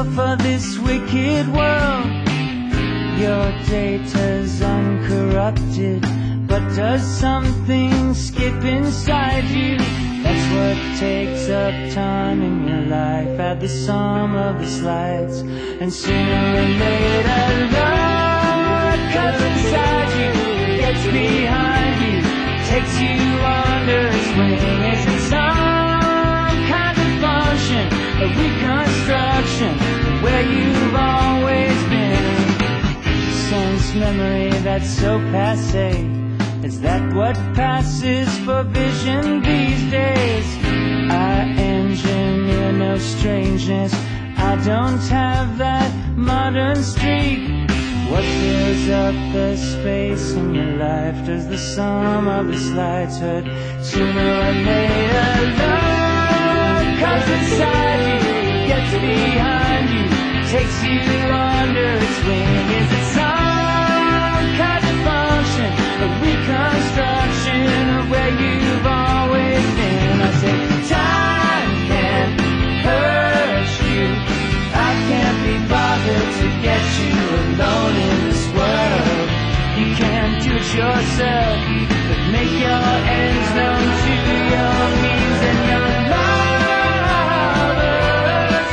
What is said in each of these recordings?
for this wicked world. Your data's uncorrupted, but does something skip inside you? That's what takes up time in your life. Add the sum of the slides, and sooner or later love comes inside you, gets behind you, takes you under its wing. Is it some kind of function, a reconstruction of where you've always been? Sense memory that's so passé, is that what passes for vision these days? I engineer no strangeness, I don't have that modern streak. What fills up the space in your life? Does the sum of the slides hurt? Sooner or later love comes inside you, gets behind you, takes you under its wing. Is it some kind of function, a reconstruction of where you've always been? I said, time can hurt you, I can't be bothered to get you alone in this world. You can't do it yourself, but make your ends known to your means and your lovers.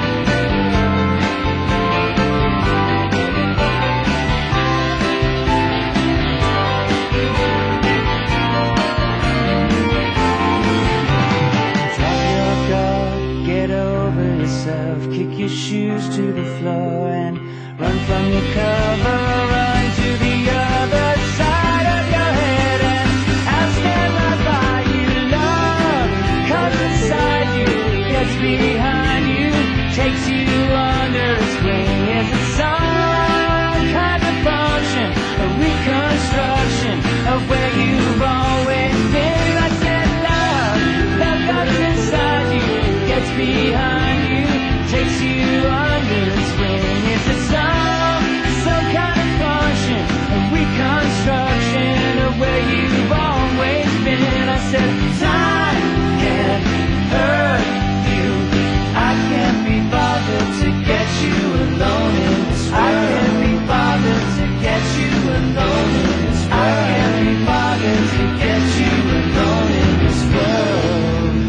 Drop your guard, get over yourself, kick your shoes to the floor and run from your cover, run to the other side of your head and I'll stand right by you. Love comes inside you, gets behind you, takes you under its wing. Is it some kind of function, a reconstruction of where you've always been? I said love comes inside you, gets behind you, takes you under its wing. Is it some kind of function, a reconstruction of where you've always been? I said time can hurt you, I can't be bothered to get you alone in this world. I can't be bothered to get you alone in this world. I can't be bothered to get you alone in this world.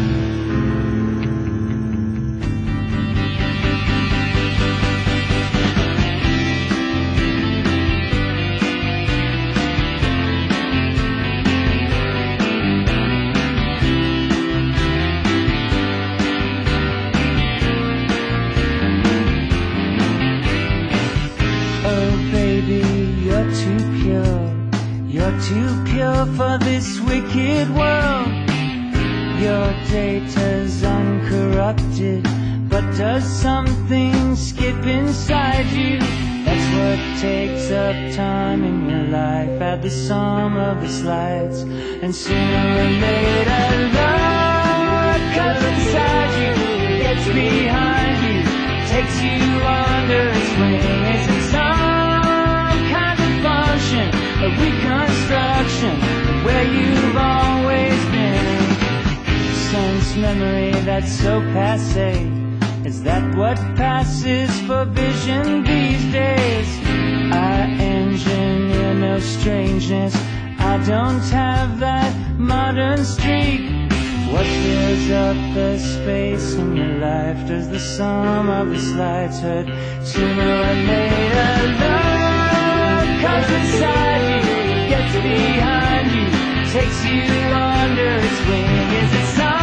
You're too pure for this wicked world. Your data's uncorrupted, but does something skip inside you? That's what takes up time in your life. Add the sum of the slides, and sooner or later love comes inside you, gets behind you, takes you under its wing. Is it some kind of function, a reconstruction of where you've always been? Sense memory that's so passé, is that what passes for vision these days? I engineer no strangeness, I don't have that modern streak. What fills up the space in your life? Does the sum of the slides hurt? Sooner or later love comes inside you, gets behind you, takes you under its wing. Is it some